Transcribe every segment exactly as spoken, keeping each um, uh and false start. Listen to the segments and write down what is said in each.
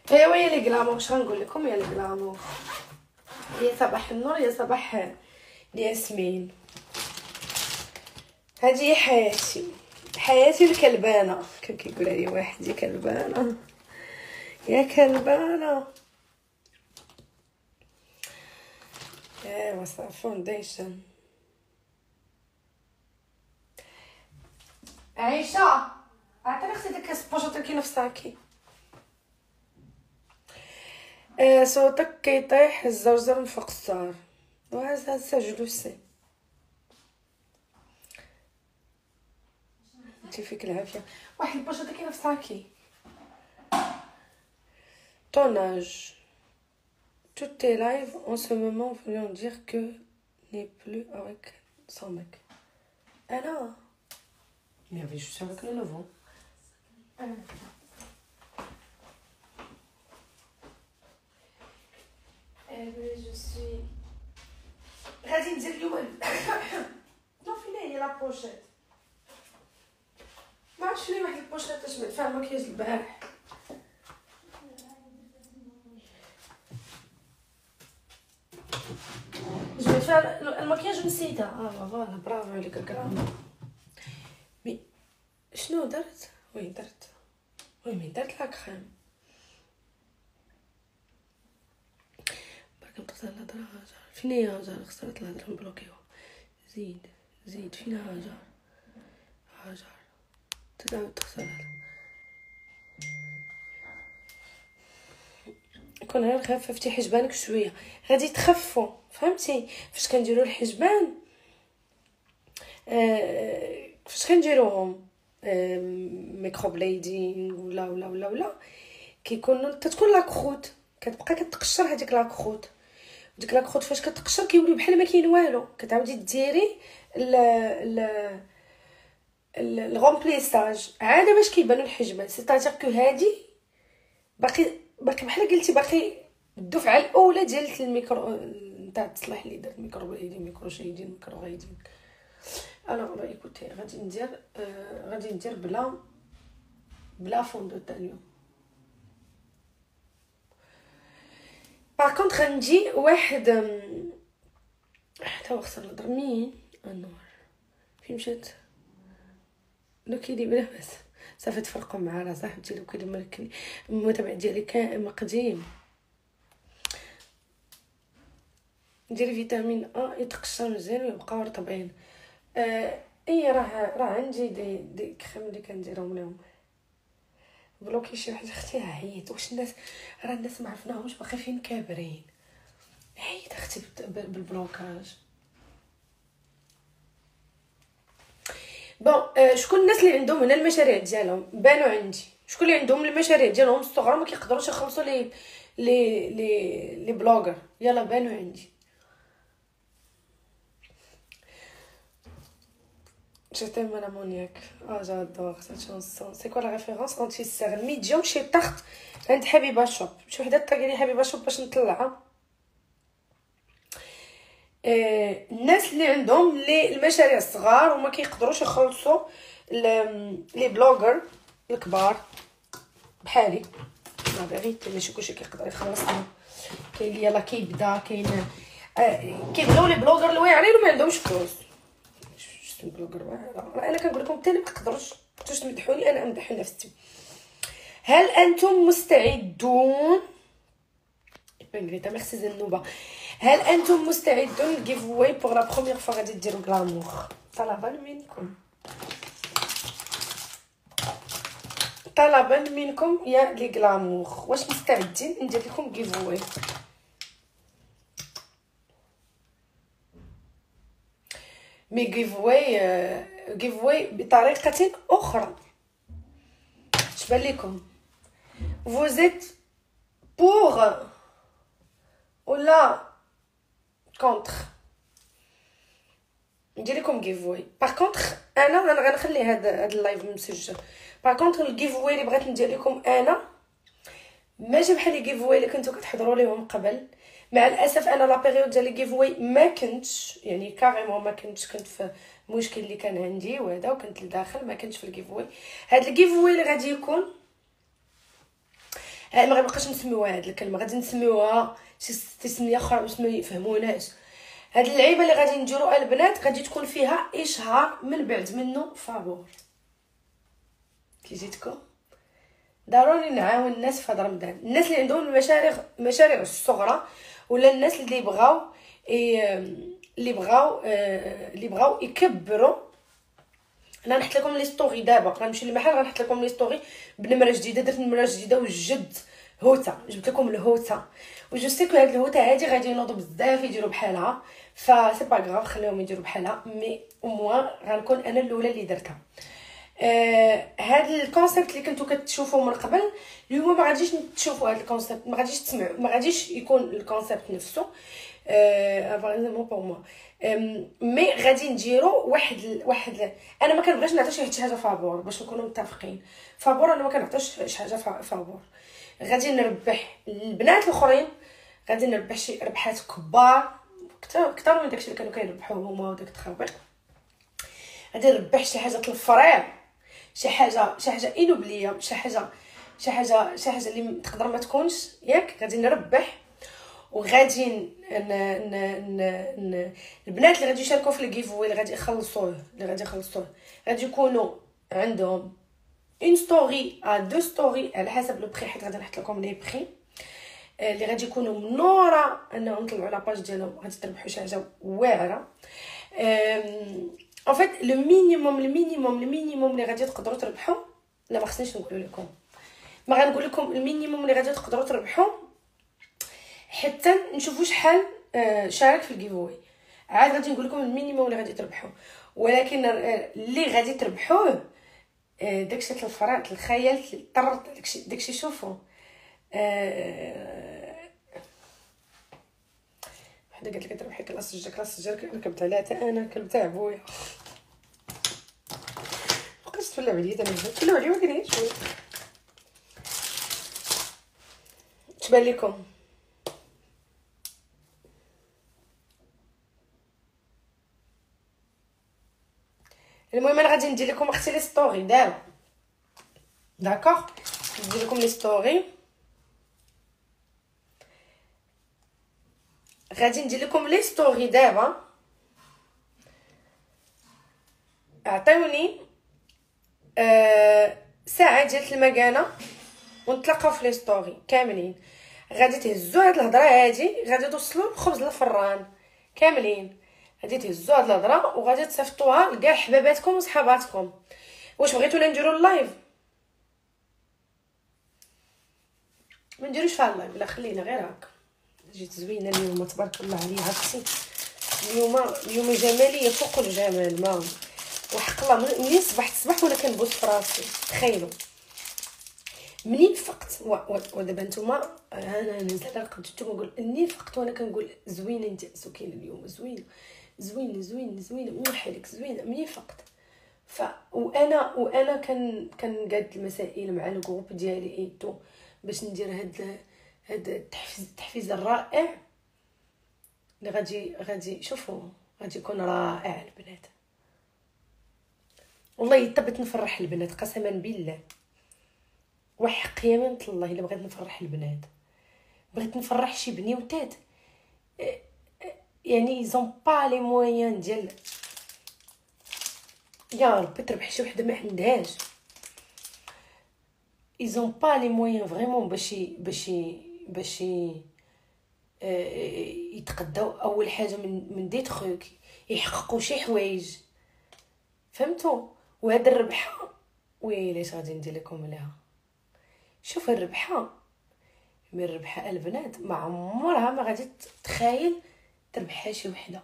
ايوا يا لي كلامور، اش غنقول لكم يا لي كلامور، يا صباح النور يا صباح الياسمين. هذه هي حياتي، حياتي الكلبانه كان كيقول لي واحد يا كلبانه يا كلبانه. ايوا صافي فونديشن. عيشه عطيني اختي داك السبوجه كاينه في ساكي. آه صوتك كيطيح الزرزر من فوق السار وهذا سجلوسي. انتي فيك العافيه. واحد البوجه كاينه في ساكي. Tonnage. Tous tes lives en ce moment vont dire que n'est plus avec son mec. Ah non. Mais oui, je suis avec le nouveau. Ah. Eh oui, je suis. غادي ندير اليوم. نو فين هي لا بوشيت. ما عرفتش لي واحد البوشيت تجمع فيها المكياج البارح. جبت فيها المكياج ونسيتها. اه فوالا برافو عليك الكرام. مي شنو درت؟ وي درت وي مي درت لا كريم. برك نقطع الهضره. هاجر فين هي هاجر؟ خسرت الهضره نبلوكيوها. زيد زيد فين هاجر؟ هاجر تداوي تخسر الهضره. كون غير خففتي حجبانك شويه غادي تخفوا، فهمتي؟ فاش كنديروا الحجبان آه فاش كنديروهم آه ميكروبليدينغ ولا ولا ولا ولا كيكونوا تتكون لاكروت كتبقى كتقشر هذيك لاكروت. ديك لاكروت فاش كتقشر كيولي بحال ما كاين والو. كتعاودي ديري ال ال الغومبليساج عاد باش كيبانوا الحجبان. سيتاجير كو هادي باقي باقي بحال قلتي باقي الدفعه الاولى ديال الميكرو نتاع التصليح اللي درت ميكروبليدين ميكروشيدين ميكروغيدين. انا والله ايكوتي غادي ندير آه غادي ندير بلا بلا فوندو تاع اليوم. باغ كونطخ غنجي واحد حتى هو خسر الهضر. مين النور فين مشات؟ لو كيدي بلا بس صافي تفرقوا مع راه صاحبتي. لو كيدي ملكني المتابع ديالي كان قديم. ندير فيتامين ا يتقشر مزيان ويبقاو رطبين. آه اي راه راه عندي دي دي كريم اللي كنديرهم لهم بلوكي. شي واحد اختي عييت. واش الناس راه الناس ما عرفناهمش باقي فين كابرين. عييت اختي بالبلوكاج. بون آه شكون الناس اللي عندهم هنا المشاريع ديالهم بانوا عندي؟ شكون اللي عندهم المشاريع ديالهم الصغرى ما كيقدروش يخلصوا لي لي لي لي بلوغر؟ يلا بانوا عندي. Je t'aime à l'ammoniac. Ah j'adore cette chanson. C'est quoi la référence quand il sert médium chez Tarte عند حبيبه شوب. شي وحده طاقي لي حبيبه شوب باش نطلعها. آه الناس اللي عندهم لي المشاريع الصغار وما كيقدروش يخلصوا لي بلوغر الكبار بحالي. لا فيريتي ماشي كلشي كيقدر يخلصنا. كاين اللي يلاه كيبدا كاين آه كيبداو لي بلوغر الواعرين وما عندهمش فلوس. بلوغر واعر. انا كنقول لكم حتى ما تقدروش نتوش تمدحوني انا امدح نفسي. هل انتم مستعدون؟ بنغريتا ميرسي زنوبه. هل انتم مستعدون جيف واي بور لا بروميير فوا غادي ديروا غلامور؟ طلبا منكم طلبا منكم يا لي غلامور. واش مستعدين ندير لكم جيف واي؟ مي جيف واي جيف واي بطريقه اخرى. اش بان لكم؟ فوزيت بور ولا كونتر ندير لكم جيف واي؟ باغ كونتر انا انا غنخلي هذا هذا اللايف مسجل. باغ كونتر الجيف واي اللي بغيت ندير لكم انا ماشي بحال لي جيف واي اللي كنتو كتحضروا ليهم قبل. مع الاسف انا لا بيريود ديال لي جيف واي ما كنتش يعني كاريمون ما كنتش. كنت في مشكل اللي كان عندي وهذا وكنت لداخل ما كنتش في الجيف واي. هاد الجيف واي اللي غادي يكون ما غنبقاش نسميوها هاد الكلمه، غادي نسميوها شي تسميه اخرى باش ما يفهموناش. هاد اللعيبه اللي غادي نديروا البنات غادي تكون فيها اشهار من بعد منه فابور. كي جيتكم ضروري نعاون الناس في هذا رمضان، الناس اللي عندهم المشاريع المشاريع الصغرى، ولا الناس اللي بغاو اللي بغاو اللي بغاو يكبروا. انا نحط لكم لي ستوري دابا، غنمشي للمحل غنحط لكم لي ستوري بنمره جديده، درت نمره جديده وجد هوته، جبت لكم الهوته وجو سيكو هاد الهوته هادي غادي ينوضوا بزاف يديروا بحالها، فا سي با غراف خليهم يديروا بحالها، مي او موان غنكون انا الاولى اللي درتها. آه هاد الكونسيبت اللي كنتو كتشوفوه من قبل اليوم ما غاديش تشوفوا هاد الكونسيبت، ما غاديش تسمعوا، ما غاديش يكون الكونسيبت نفسه آه فريمون بور موا، مي غادي نديرو واحد ال... واحد ال... انا ما كنبغيش نعطي شي حاجه فابور باش نكونوا متفقين. فابور انا ما كنعطيش شي حاجه فابور، غادي نربح البنات الاخرين، غادي نربح شي ربحات كبار اكثر اكثر من داكشي اللي كانوا كيربحوه هما وداك التخربيق. غادي نربح شي حاجه الفرير، شي حاجه شي حاجه انوبليه، شي حاجه شي حاجه شي حاجه اللي تقدر ما تكونش ياك. غادي نربح وغادي ن... ن... ن... ن... البنات اللي غادي يشاركوا في الجيفوي اللي غادي يخلصوه اللي غادي يخلصوه غادي يكونوا عندهم اون ستوري ا دو ستوري على حسب لو بري، حيت غادي نحط لكم لي بري اللي غادي يكونوا من ورا انهم طلعوا لاباج ديالهم، غادي تربحوا شي حاجه واعره. ان فيت لو مينيموم المينيموم المينيموم اللي غادي تقدروا تربحوا، لا ما خصنيش نقول لكم، ما غنقول لكم المينيموم اللي غادي تقدروا تربحوا حتى نشوفوا شحال شارك في الجيفوي، عاد غادي نقول لكم المينيموم اللي غادي تربحوا. ولكن اللي غادي تربحوه داكشي تاع الفرات الخيال طرت داكشي داكشي شوفوا. وحده قالت لك تربحي كلاس السجر كلاس السجر ركبت عليها حتى انا كلب تاع بويا بقيت تفلع عليا انا تفلع عليا ما كاينش شويه. تبان لكم المهم انا غادي ندير لكم اختي لي ستوري دابا داكوغ، ندير لكم لي ستوري، غادي ندير لكم لي ستوري دابا. عطيوني آه ساعه ديال المكانه ونتلاقاو في لي ستوري كاملين. غادي تهزوا هاد الهضره هادي، غادي توصلوا الخبز للفران كاملين، غادي تهزوا هاد الهضره وغادي تصيفطوها لكاع حباباتكم وصحاباتكم. واش بغيتونا نديروا اللايف؟ ما نديروش فيها اللايف، لا خلينا غير هكا. جيت زوينه اليوم تبارك الله عليا، عرفتي اليوم اليوم جماليه فوق الجمال. ما وحق الله منين صبحت الصباح وانا كنبوس في راسي، تخيلوا منين فقت ودابا نتوما انا نزلت رقدت ونقول اني فقت وانا كنقول زوينه انت سكينه اليوم، زوينه زوينه زوينه زوينه موحلك زوينه منين فقت. ف وانا وانا كان كنقاد المسائل مع الجروب ديالي ايتو باش ندير هاد هاد التحفيز التحفيز الرائع اللي غادي غادي شوفوا غادي يكون رائع البنات. والله طبت نفرح البنات قسما بالله، وحق يمين الله الا بغيت نفرح البنات، بغيت نفرح شي بنيوتات يعني زون با لي مويان ديال يا ربي تربح شي وحده ما عندهاش، ايزون با لي مويان فريمون باش باش باش يتقداو اول حاجه من من دي تروك، يحققوا شي حوايج فهمتوا. وهاد الربحه ويليش غادي ندير لكم عليها. شوف الربحه من الربحه البنات ما عمرها ما غادي تخايل تربحها شي وحده،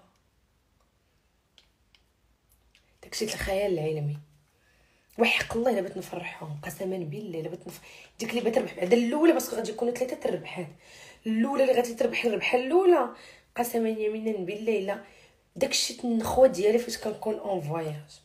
داكشي الخيال العلمي. وحق الله الا بغيت نفرحهم قسما بالله الا بغيت نف... ديك اللي بتربح بعد الاولى باسكو غادي يكونوا ثلاثه الربحات. الاولى اللي غادي تربح الربحه الاولى قسما يمينا بالله الا داكشي النخوه ديالي فاش كنكون اون فواياج.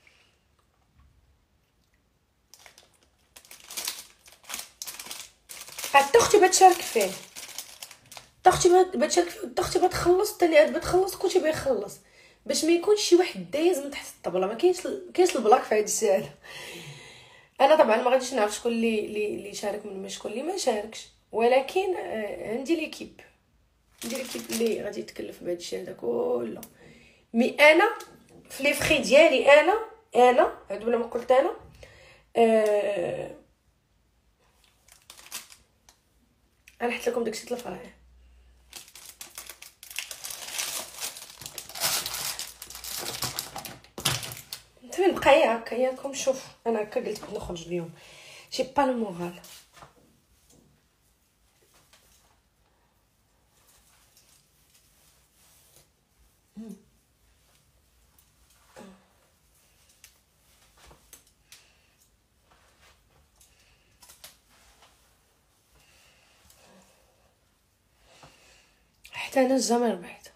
حتى اختي بتشارك فيه، اختي بتشارك فيه، اختي بتخلص حتى اللي بتخلص كلشي بيخلص باش ما يكونش شي واحد دايز من تحت الطبله. ما كاينش كاينش البلاك في هذا الشيء هذا. انا طبعا ما غاديش نعرف شكون اللي اللي اللي شارك من شكون اللي ما شاركش، ولكن آه، عندي ليكيب، عندي ليكيب اللي غادي يتكلف بهذا الشيء هذا كله. مي انا في لي فخي ديالي انا انا هاد ولا ما قلت انا آه انا حيت لكم داكشي تلفراه. نتمنى نبقى هكا ياكم. شوف انا هكا قلت بغيت نخرج اليوم، جي با لو مورال. حتى انا الجامع ربحت.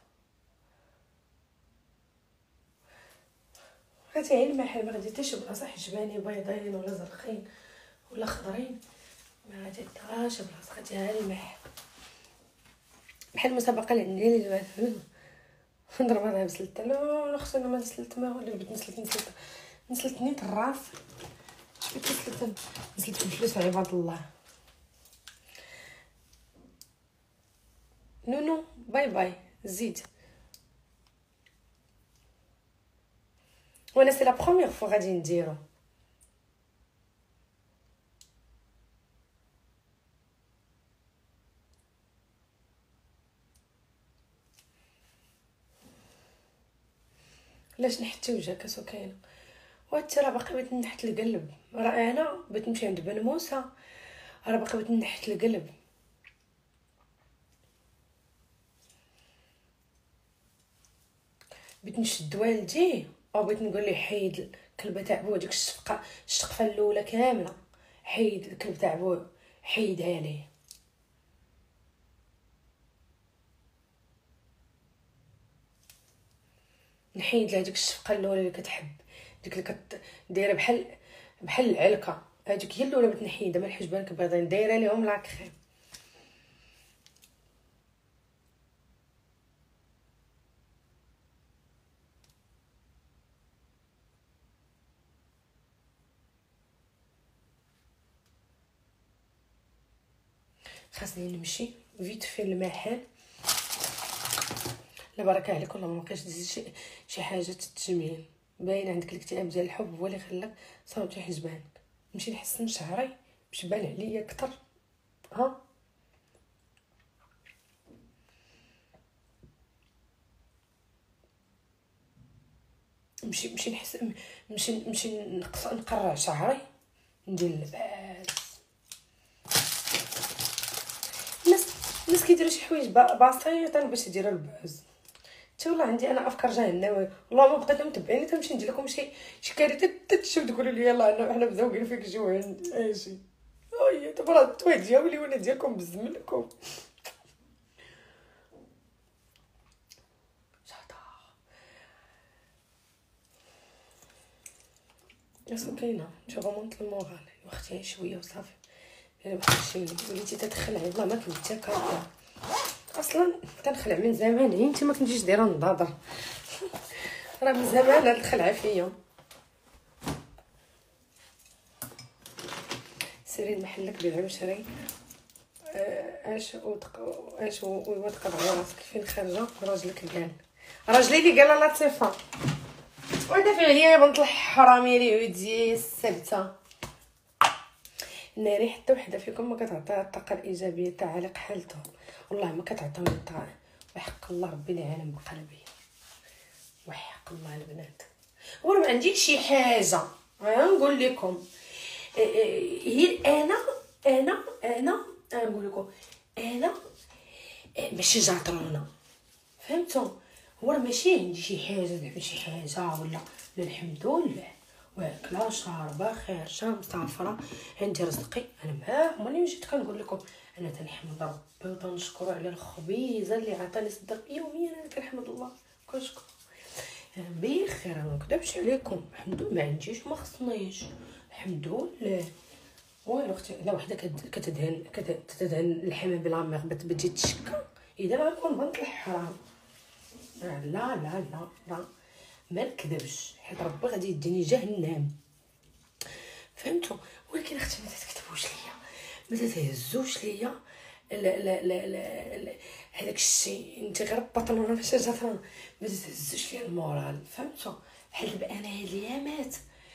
هاتي عين المحل ما غادي تشوف بلاصه حجباني بيضين ولا زرقين ولا خضرين، ما غادي تلقاش بلاصه. غادي ها المحل بحال المسابقه اللي عندي اللي نضرب انا بسلت. لا اختي انا ما نسلت ما ولا بديت نسلت نسلت نسلت نيت الراس. شفت نسلت نسلت الفلوس عباد الله. نو نو باي باي زيد. وانا سي لا بروميير فوا غادي نديرو. علاش نحتي وجهك سكينه؟ وانت راه باقي بغيت نحت القلب. راه انا بغيت نمشي عند بن موسى، راه باقي بغيت نحت القلب. بغيت نشد والديه او بغيت نقول ليه حيد الكلبه تاع بو، ديك الشفقه الشقفه الاولى كامله حيد الكلب تاع بو، حيدها ليه. نحيد لها ديك الشفقه الاولى اللي كتحب، ديك اللي كت دايره بحال بحال العلكه، هذيك هي الاولى بغيت نحيدها. ما الحجبان كبيضين دايره ليهم لاكخي. خاصني نمشي فيت في المحل. لا بركه عليك والله ما بقيتش تزيد شي شي حاجه تتجميل. باين عندك الاكتئاب ديال الحب هو اللي خلاك صاوبتي حجبانك. نمشي نحسن شعري باش يبان عليا اكثر. ها نمشي نمشي نحس نمشي نمشي نقص نقرع شعري ندير اللباس. الناس الناس كيديروا شي حوايج بسيطه باش يديروا اللباس. حتى والله عندي انا افكار جهنميه. والله ما بقيت متبعيني تمشي ندير لكم شي شي كارثه تتشوف تقولوا لي يلاه حنا مزوقين فيك جوعين اجي. اي دابا راه التويت ديالي وانا ديالكم بزملكم. يا كاينه شي غومونط المورال واختي شويه وصافي. انا بخشي وليتي تدخل والله ما كنت هكا اصلا تنخلع من زمان. هي انت ما كنتيش دايره نضاضر راه من زمان هاد الخلعه فيا. سيري لمحلك بيع وشري اش وتق اش وتقطعي راسك فين خارجه. راجلك قال راجلي اللي قال لا تصيفه ودافع عليا يا بنت الحرامي لي ودي السبته. ناري حتى وحده فيكم ما كتعطيها الطاقه الايجابيه تاع على حالتهم. والله ما كتعطيوني الطاقه. وحق الله ربي العالم بقلبي، وحق الله البنات. وانا ما عنديش شي حاجه نقول لكم. هي انا انا انا نقول لكم انا ماشي جاطرونه فهمتوا. هو ماشي عندي شي حاجه زعما شي حاجه ولا لا الحمد لله واكله شاربه خارجه مسافره عندي رزقي. انا معاه ماني جيت كنقول لكم انا تنحمد ربي وتنشكر على الخبيزه اللي عطاني صدق يوميا. انا كنحمد الله كنشكر بخير. انا ما نكذبش عليكم الحمد لله ما عنديش ما خصنيش الحمد لله. والو اختي لا وحده كتدهن كتدهن الحمام بلا ميغ بتجي تشكى اذا غنكون بنت الحرام. لا لا لا لا ما نكذبش حيت ربي غادي يديني جهنم. فهمتوا؟ ولكن اختي ما تكتبوش ليا، ما تهزوش ليا لا لا لا لا هذاك الشيء، انت غير بطلونه باش تهضر، ما تهزوش ليا المورال. فهمتوا؟ بحال دابا انا هاد الايامات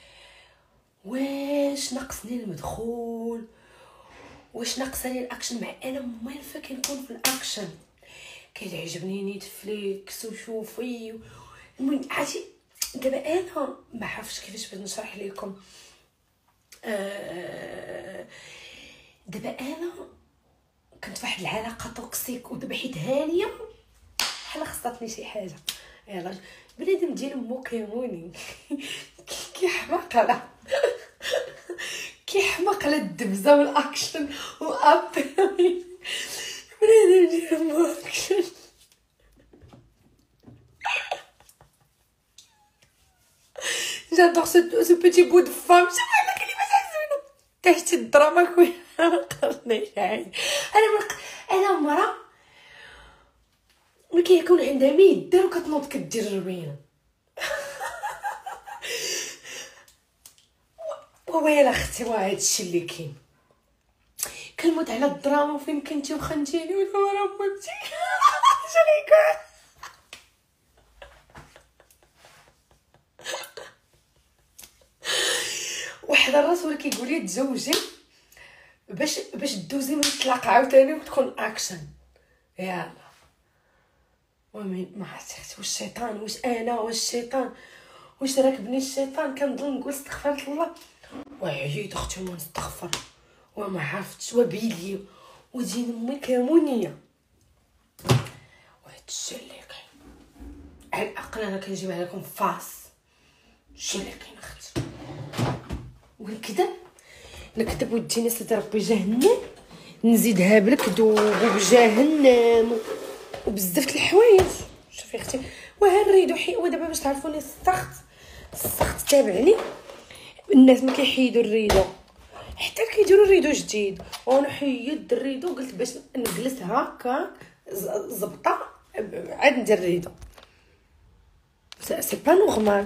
واش ناقصني المدخول، واش ناقصني الاكشن، مع انا مالفه كنكون في الاكشن، كيعجبني نيتفليكس وشوفي. المهم عرفتي دابا انا ما عرفتش كيفاش باش نشرح لكم. آه دابا انا كنت فواحد العلاقه توكسيك، ودابا حيت هانيه بحال خصاتني شي حاجه. يلاه بنادم ديال مو كيموني كيحماق على كيحماق على الدبزه والاكشن واب بنادم ديال مو اكشن. J'adore ce, ce petit bout de femme. شحال كلمه زوينه تحت الدراما كوي قرني شحال. انا مرق... انا مرا ملي كيكون عندها ميد دير وكتنوض كدير جربينه ويلا اختي واه هادشي اللي كاين. كنموت على الدراما فين كنتي وخنتيني ودابا متي شنو واحد الراس ولا كيقول لي تزوجي باش باش دوزي من الطلاق عاوتاني وتكون اكشن. يلا ومن ما عرفتش واش الشيطان واش انا واش الشيطان واش راكبني الشيطان. كنضل نقول استغفرت الله وعييت اختي وما نستغفر وما عرفتش وبيلي ودين امي كمونيه. وهاد الشيء اللي كاين على الاقل انا كنجيبها لكم فاس. الشيء اللي كاين اختي ونكذب نكذب وديني ستر ربي جهنم نزيدها بالكذوب وبجهنم وبزاف د الحوايج. شوفي اختي وهنريدو حي ودابا باش تعرفوني السخط السخط تابعني. الناس ما كيحيدوا الريدو حتى كيديروا ريدو جديد، وانا حيدت الريدو قلت باش نجلس هكا زبطه عاد ندير ريدو. سي با نورمال.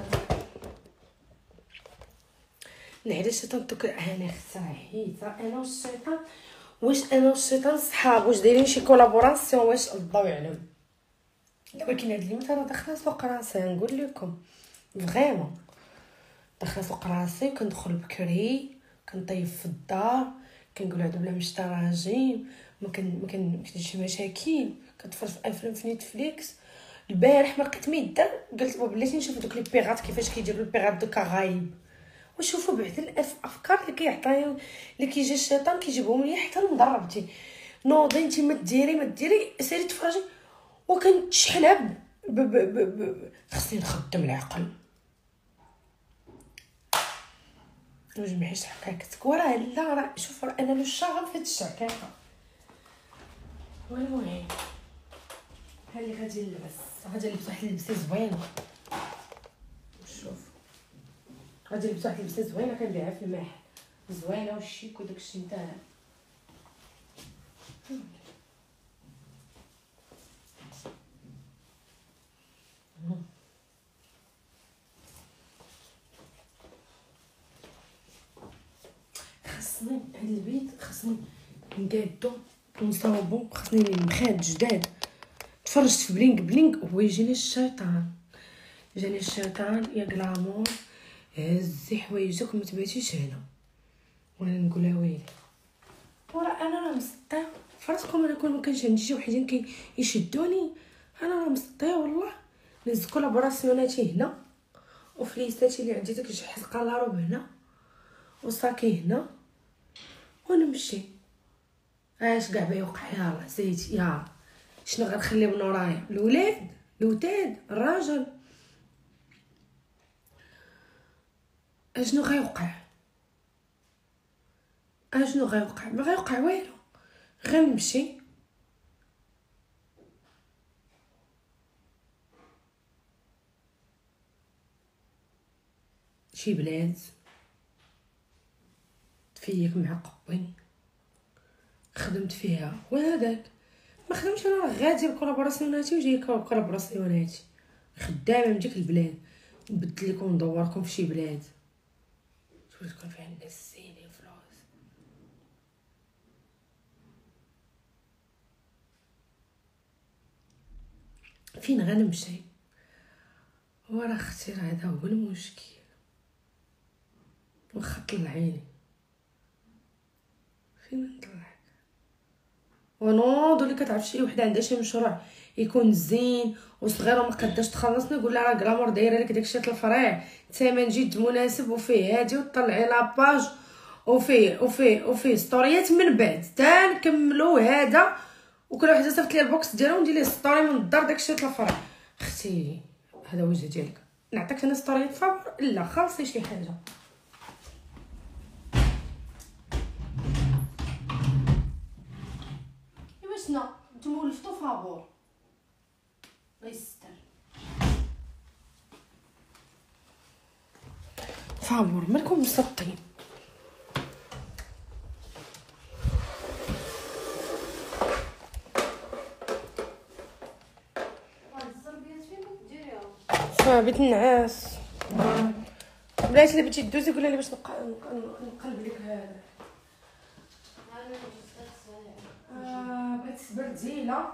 نعرف الشيطان توكل انا خصاحيت انا والشيطان. واش انا والشيطان صحاب واش دايرين شي كولابوراسيون واش الله يعلم. ولكن هاد اليوم راه داخله سوق راسي نقول لكم فريمون داخله سوق راسي. كندخل بكري كنطيب في الدار كنقول هذا بلا مشتا راجيم ما كان ما كنديرش مشاكل. كنتفرج في افلام في نيتفليكس. البارح ما لقيت ما يدار قلت بلاتي نشوف دوك لي بيغات كيفاش كيديروا البيغات دو كغايب وشوفوا بعد الافكار اللي كيعطيو اللي كيجي الشيطان كيجيبهم ليا حتى لمضربتي. نوضي انت ما ديري ما ديري سيري تفرجي وكنتشحنها ب ب ب خصني نخدم العقل نجمعيش حكايتك وراه لا راه شوف راه انا مش شاغل في هاد الشعكاكه. والمهم ها اللي غادي نلبس غادي نلبس واحد اللبسه زوينه. شوف غادي نلبس واحد اللبسه زوينه كنبيعها في المحل زوينه والشيك وداكشي نتاعها. خاصني هاد البيت خاصني نقادو ونصاوبو. خاصني مخاد جداد. تفرجت في بلينك بلينك هو يجيني الشيطان جاني الشيطان يا كلامور هزي حوايجك وما تباتيش هنا. وانا نقولها ويلي ورا انا راه مسطيه فراسكم. انا كون ما كانش عندي شي وحدين كي يشدوني انا راه مسطيه والله. نز كولابوراسيوناتي هنا وفليساتي اللي عندي داك الجحز قلاروب هنا وصاكي هنا ونمشي. اش كاع بيوقع يلاه زيت يا شنو غنخلي من ورايا الولاد الوتاد الراجل اشنو غيوقع اشنو غيوقع ما غيوقع والو غير نمشي. شي بلاد تفيك مع قبي خدمت فيها وهذاك ما خدمتش انا راه غادي بكولابوراسيوناتي وجاي كولابوراسيوناتي خدامه من ديك البلاد نبدل لكم ندوركم في شي بلاد تولي تكون فيها الناس زينين فلوس. فين غنمشي؟ ورا اختي راه هذا هو المشكل. واخا طلعيني فين نطلعك؟ ونوض اللي كتعرف شي وحده عندها شي مشروع يكون زين وصغير وما قداش تخلصني، نقول لها راه كلامور دايره لك داكشي د الفريع، ثمن جد مناسب وفيه هادي، وطلعي لاباج وفيه وفيه وفيه ستوريات من بعد تا نكملوا هذا، وكل وحده صيفط لي البوكس ديالها وندير ليه ستوري من الدار داكشي د الفريع. اختي هذا وجه ديالك، نعطيك انا ستوري فابور؟ لا خلصي شي حاجه. ايوا شنو نتوما ولفتو فابور غيستر فابور مالكم مسطين. بيت النعاس بلاتي اللي بغيتي دوزي قولي لي باش نقلب لك هذا. اه بغيت سبرديله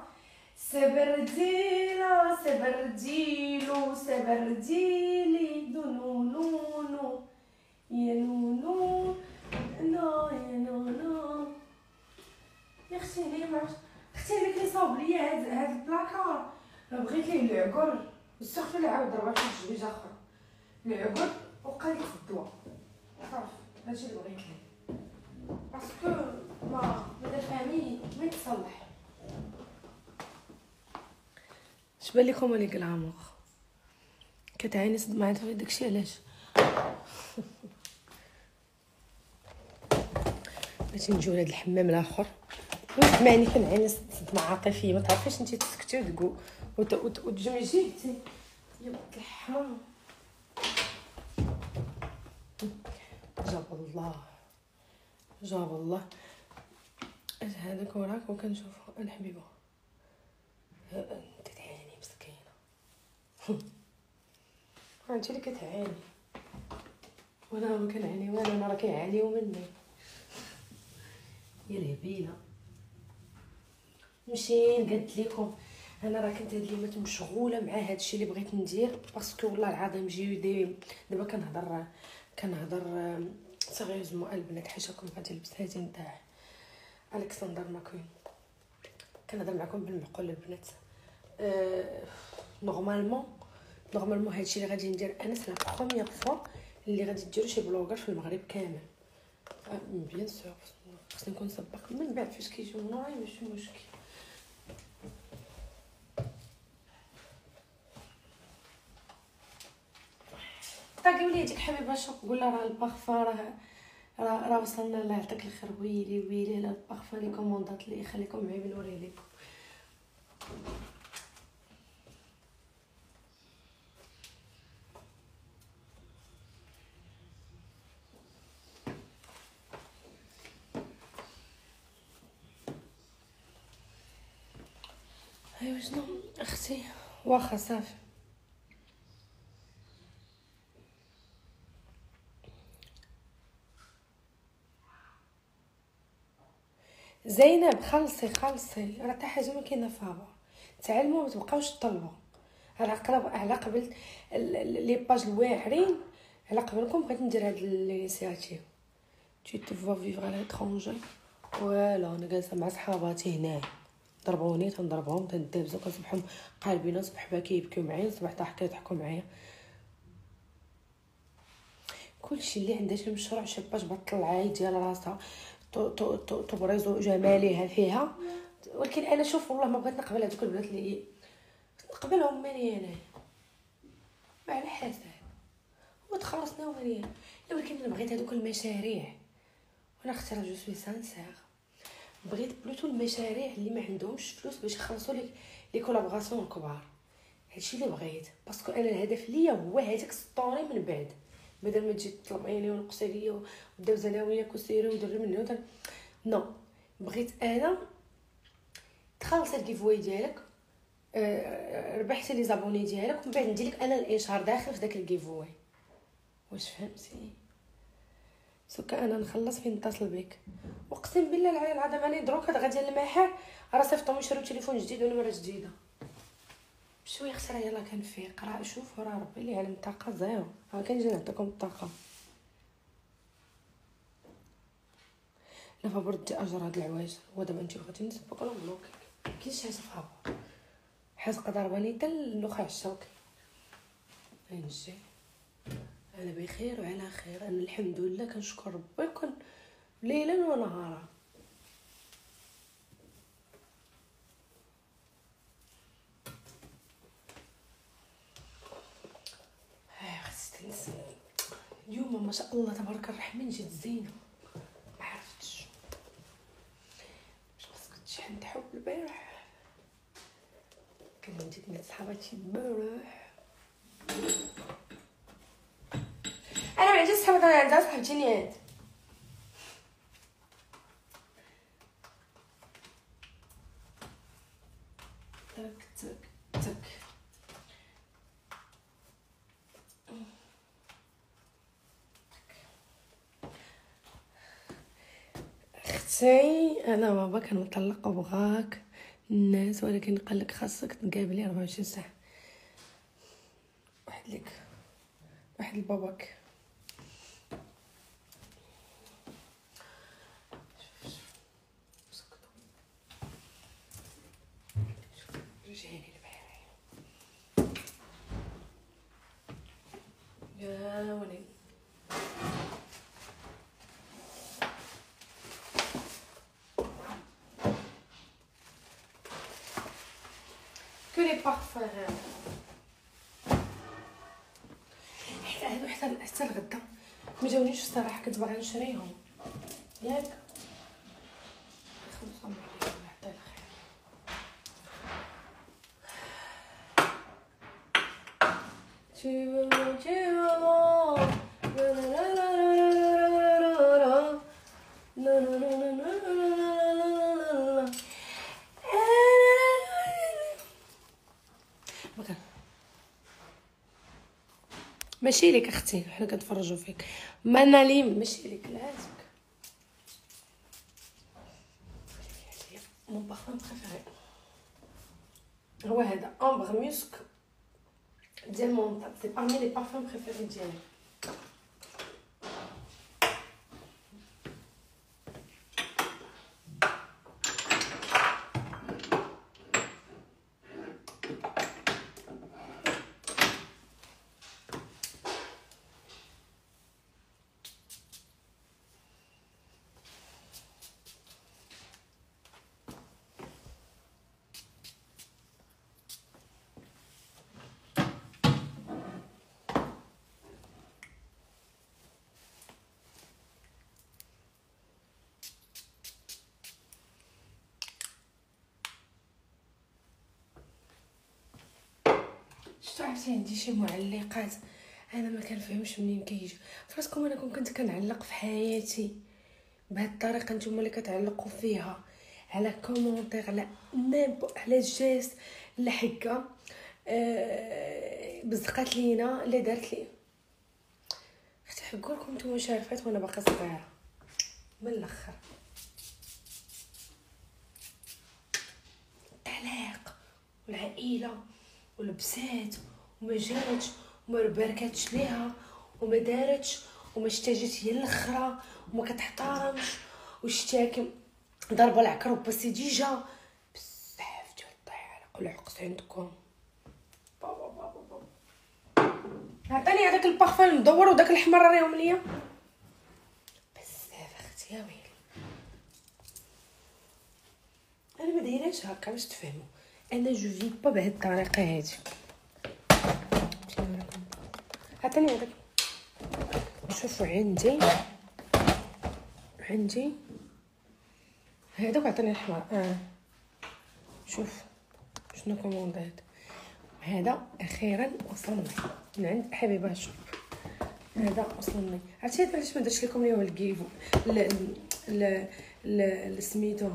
سبرديله سبرديلو سبرديلي دونونونو يا نونو نو يا نونو يا اختي. ليه ما اختي اللي كيصاوب ليا هاد هاد البلاكار بغيت ليه العقر السخف اللي عاود ضربات في الجويجه اخرى العقد وقال لي في الضوا صافي هادشي اللي بغيت ليه باسكو ما مادا فامي ما يتصلح. شبان لكم انا كلامور كتعاني صدمه عندها غير داكشي علاش بغيتي نجيو لهاد الحمام الاخر وسمعني كنعاني صدمه عاطفيه ما تعرفيش انت تسكتي وتقول وتجمجي حتى يا بنت الحرام. جاب الله جاب الله هذاك وراك وكنشوفو الحبيبه انت تعاني مسكينه انت اللي كتعاني وانا ما كنعاني وانا انا راه كيعانيو مني يا الهبيله. نمشي قلت لكم انا راه كنت هاد اليومات مشغوله مع هادشي اللي بغيت ندير باسكو والله العظيم جيو دي دابا كنهضر كنهضر سيريوزمون البنات حاشاكم غادي نلبس هادي نتاع الكسندر ماكوين كنهضر معكم بالمعقول البنات. أه... نورمالمون نورمالمون هادشي اللي غادي ندير انا سي لا بروميير فوا اللي غادي ديرو شي بلوغر في المغرب كامل. أه... بيان سور خصني نكون سباق من بعد فاش كيجيو نوراي ماشي مشكل. طاقي ولي ديك حبيبه شوف قول لها راه البارفان راه راه راه وصلنا الله يعطيك الخير ويلي ويلي على البارفان اللي كوموندات لي خليكم معايا نوريه لكم. ايوا شنو اختي واخا صافي زينب خلصي خلصي راه حتى حاجه ما كاينه فيها. تعلموا ما تبقاوش تطلبوا على قرب على قبل لي باج الواعرين على قبلكم بغيت ندير هاد الانيسياتيف تي تفوا فيفر على لترونجي ولا انا جالسه مع صحاباتي هنا ضربوني تنضربهم تندابزو كنصبحهم قالبين صبح با كيبكيو معايا صبح طاح كيضحكوا معايا. كلشي اللي عندها شي مشروع شي باج بطلعاي ديال راسها تبرز جمالها فيها. ولكن انا شوف والله ما بغيت نقبل هذوك البنات اللي نقبلهم ماني انا مع الحسن وتخلصنا وماني. ولكن انا بغيت هذوك المشاريع وانا اختار جو سوي سانسير بغيت بلوتو المشاريع اللي ما عندهمش فلوس باش يخلصوا لك لي كولابوراسيون الكبار. هادشي اللي بغيت باسكو انا الهدف ليا هو هذاك ستوري من بعد بدل ما تجي تطلب عيني ونقصي ليا ودابزه لها وياك وسيري وديري مني ودير نو. بغيت انا تخلصي الكيفوي ديالك أه ربحتي لي زابوني ديالك ومن بعد ندير لك انا الاشهار داخل في داك الكيفوي. واش فهمتي؟ سكا انا نخلص فين نتصل بك. اقسم بالله العلي العظيم راني دروك هاد غادي للمحل راه صيفطهم يشريو تليفون جديد ولا مرة جديده بشويه خسره. يلا كنفيق راه شوف راه ربي اللي علم الطاقه زيرو. ها كنجي نعطيكم الطاقه. لا فبردي اجر هاد العوايج. هو دابا انت بغيتي نسبك ولا بلوكي كاينش حاجه فابور حزقه ضرباني حتى النخاع الشوكي. نجي انا بخير وعلى خير. انا الحمد لله كنشكر ربي وكن ليلا ونهارا. ها خصني اليوم ما شاء الله تبارك الرحمن جات زينه. ما عرفتش واش كنت عندي حب البارح. كلمتي مع صحاباتي البارح. انا ما عنديش صحابات انا عندها صاحبتي نيات. تك تك تك اختي انا بابا كان مطلق وبغاك الناس ولكن قال لك خاصك تقابلي أربعة وعشرين ساعه. واحد لك واحد لباباك. رجعيني البارح يا ولي. que les parfums حتى هادو حتى حتى الغدا ما جاونيش الصراحه. كنت باغا نشريهم ياك خلصهم عليهم حتى الخير. تيبو تيبو لا لا لا لا لا لا لا. بكا ماشي ليك اختي حنا كنتفرجوا فيك. ما ناليم ماشي ليك لازمك. مون بارفان بريفيري هو هذا امبر ميسك ديال مونطال. سي بارمي لي بارفان بريفيري ديالي. شفتو عرفتي عندي شي معلقات انا ما كنفهمش منين كيجي. فراسكم انا كنت كنعلق في حياتي بهذه الطريقه نتوما اللي كتعلقوا فيها على كومونتير على نيمبو على جيست لا حكه أه بزقات لينا اللي دارت لي. اختي حكوا لكم نتوما شارفات وانا باقا صغيره من الاخر. الطلاق والعائله ولبسات وما جاتش وما باركاتش ليها وما دارتش وما اشتاجت هي الاخرى وما كتحترمش واشتاكم ضربه العكروب بس ديجا بزاف ديال الضياع والعقص عندكم. بابا بابا بابا عطيني هذاك البارفان المدور وداك الاحمر ريهم ليا بزاف اختي يا ويلي. انا ما دايراش هكا باش تفهموا. انا جو في با بهاد الطريقه هادي. عطيني هذاك شوفوا عندي عندي هذاك عطيني الاحمر. اه شوف شنو كوموندات. هذا اخيرا وصلني من عند حبيبه شوف. هذا وصلني. عرفتي علاش ما درتش لكم اليوم الكيفو ل ل ل سميتو.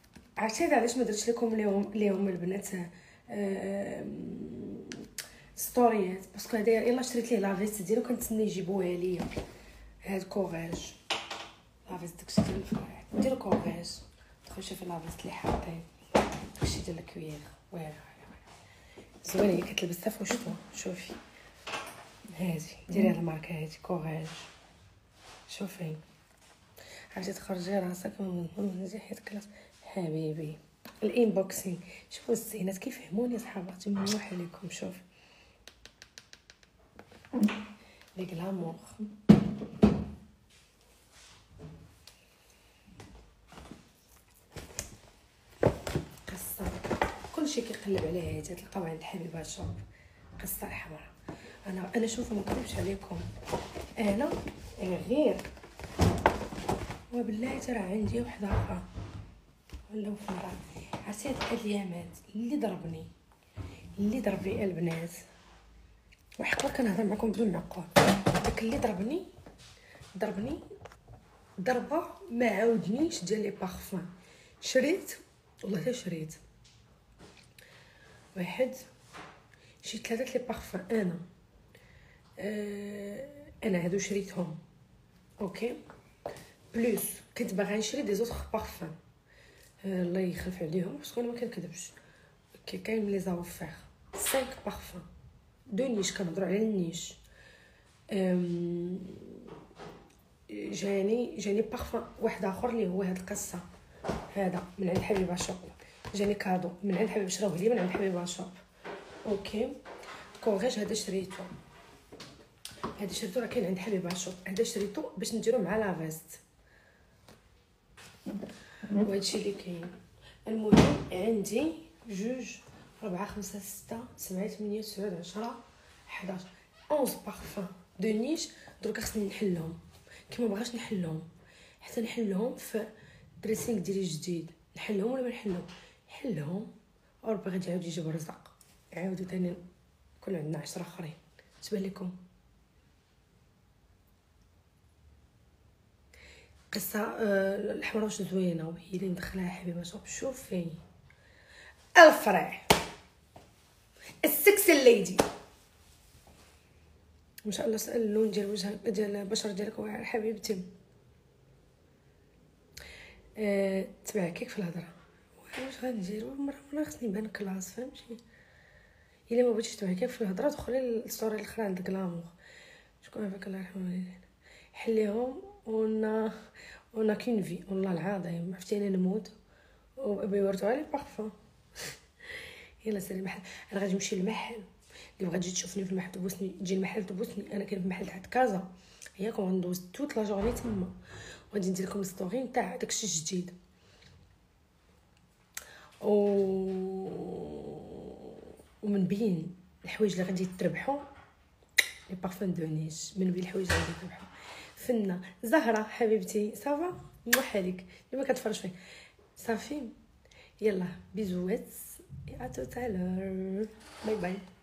عرفتي علاش ما درتش لكم اليوم اليوم البنات ستوريات باسكو هذا يلا شريت ليه لافيست ديالو كنتسنى يجيبوها ليا. هاد كوغاج لافيست داكشي ديال الفراح نديرو كوغاج تخرج في لافيست اللي حاطين داكشي ديال الكوير واعر زوينه هي كتلبسها في وشتو. شوفي هادي ديري هاد الماركه هادي كوغاج شوفي عرفتي تخرجي راسك من حيت كلاس حبيبي. الانبوكسينغ شوفوا الزينات كيفهموني صحاباتي منوح عليكم. شوف لي غلامور قصه كلشي كيقلب عليها هادي تلقاو عند حبيبه شوب قصه الحمراء. انا انا شوفوا ما نكذبش عليكم انا غير وبالله ترى عندي وحده اخرى ولا في مرة عرفتي هاد اليامات اللي ضربني اللي ضربني البنات وحقا كنهضر معكم بدون معقول. داك اللي ضربني ضربني ضربه ما عاودنيش ديال لي بارفان. شريت والله حتى شريت واحد شي ثلاثه لي بارفان انا أه انا هادو شريتهم اوكي بلوس كنت باغا نشري دي زوطخ بارفان أه الله يخلف عليهم باسكو انا ما كنكذبش كي كاين لي زافير خمسة بارفان دو نيش كنهضروا على النيش. جاني جاني بارفان واحد اخر اللي هو هاد القصه هذا من عند حبيبه شوب جاني كادو من عند حبيبه شراوه لي من عند حبيبه شوب اوكي. كوغيج هذا شريته هذا شريته راه كاين عند حبيبه شوب هذا شريته باش نديرو مع لافيست وهادشي اللي كاين. المهم عندي جوج ربعة خمسة ستة سبعة ثمانية تسعة عشرة حداش أونز بارفان دو نيش. دروك خصني نحلهم كيما بغاش نحلهم حتى نحلهم في دريسينغ ديالي جديد. نحلهم ولا ما نحلهم نحلهم وربي غادي يعاود يجيب الرزق عاودوا ثاني كل عندنا عشرة اخرين. تبان لكم قصه أه الحمراء واش زوينه وهي اللي مدخلها حبيبه شوف شوفي الفرح السكسي ليدي ما شاء الله. سأل اللون ديال وجهك ديال البشره ديالك واعر حبيبتي. أه تبع كيك في الهضره واش غندير مره مره خصني نبان كلاس فهمتي. الا ما بغيتيش تبع كيك في الهضره دخلي للستوري الاخرى عند غلامور شكون عافاك الله يرحم والديك حليهم ونا ونا كين في والله العظيم عرفتي انا نموت وبيورتوا لي بارفان. يلا سيري المحل انا غادي نمشي للمحل اللي بغات تجي تشوفني في المحل تبوسني تجي المحل تبوسني. انا كاين في المحل تحت كازا ياكم غندوز توت لا جورني تما وغادي ندير لكم ستوري نتاع داكشي الجديد و ومن بين الحوايج اللي غادي تربحوا لي بارفان دو نيش من بين الحوايج اللي غادي تربحوا فنه زهره حبيبتي صافا موحالك اللي ما كتفرج فيه صافي. يلا بيزوات ا توت على باي باي.